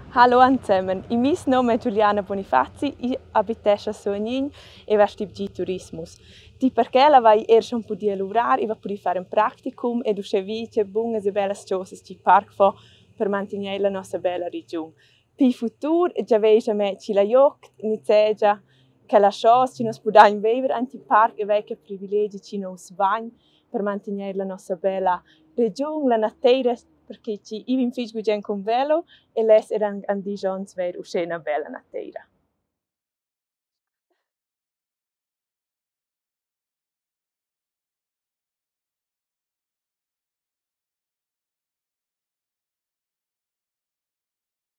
Hallo zusammen, mein Name ist Giuliana Bonifazi, ich abito a Sognin e vesti di Tourismus. Di perché la vai erst un po' di lavorare, va poter fare un practicum e uscire buone e belle cose di parco fa per mantenere la nostra bella regione. Per il futuro, già vedo me ci la yokt, ni segia che la chance ci nos pudain vivere anti parco e vecchia privilegi ci nos bagn per mantenere la nostra bella regione, la natura, perché io mi figlio con velo e les eran andigions ver uscena bella natura.